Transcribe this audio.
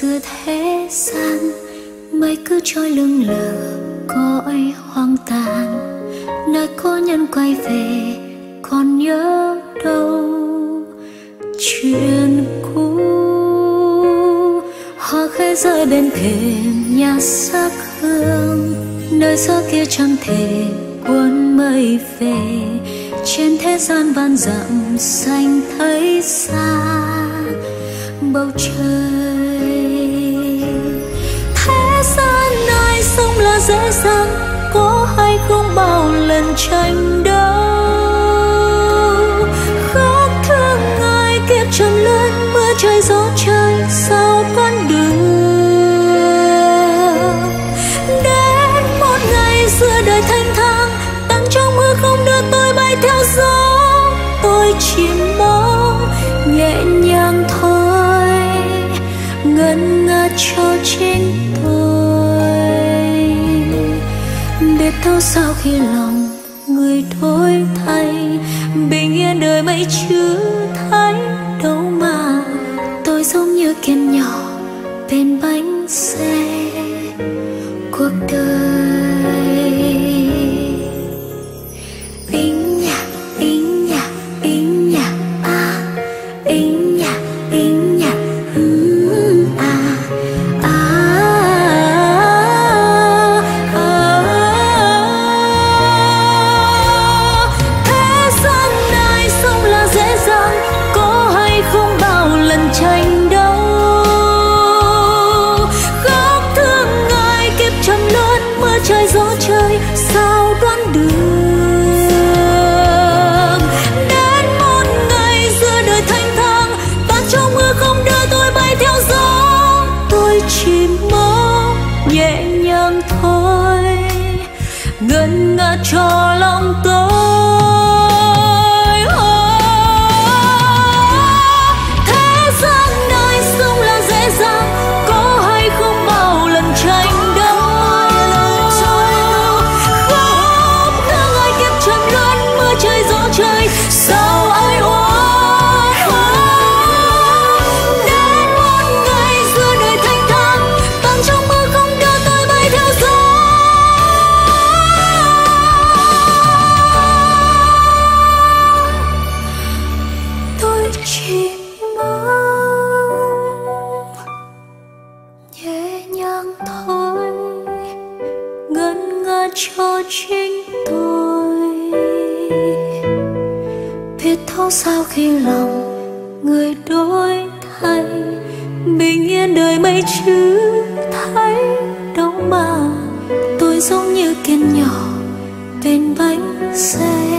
giữa thế gian, mây cứ trôi lững lờ cõi hoang tàn. Nơi cô nhân quay về còn nhớ đâu chuyện cũ. Hoa khẽ rơi bên thềm nhà xác hương, nơi gió kia chẳng thể cuốn mây về. Trên thế gian vạn dặm xanh thấy xa bầu trời. Thế gian này sống là dễ dàng, có hay không bao lần tranh đấu. Khóc thương ai kiếp trầm luân, mưa trời gió trời sao toán được. Đến một ngày giữa đời thanh thang, tặng trong mưa không đưa tôi bay theo gió. Tôi chỉ mong nhẹ nhàng thôi, ngân nga cho chính tôi. Biết đâu sao khi lòng người đổi thay, bình yên đời mấy chữ thấy đâu mà. Tôi giống như kiến nhỏ bên bánh xe cuộc đời. Ính nhạc, ính nhạc, ính nhạc, à, ính nhạc, ính nhạc, à, à, à. Thế gian này sống là dễ dàng, có hay không bao lần tranh đấu. Khóc thương ai kiếp trầm luân, mưa trời gió trời sao đoán được. Đến một ngày giữa đời thanh thang, tan trong mưa không đưa tôi bay theo gió. Tôi chỉ mong nhẹ nhàng thôi, ngân nga cho lòng tôi. Thế gian này sống là dễ dàng, có hay không bao lần tranh đấu. Khóc thương ai kiếp trầm luân, mưa trời gió trời sao ai oán. Đến một ngày giữa đời thanh thang, tan trong mưa không đưa tôi bay theo gió. Tôi chỉ mong nhẹ nhàng thôi, ngân nga cho chính tôi. Biết thấu sao khi lòng người đổi thay, bình yên đời mấy chữ thấy đâu mà. Tôi giống như kiến nhỏ bên bánh xe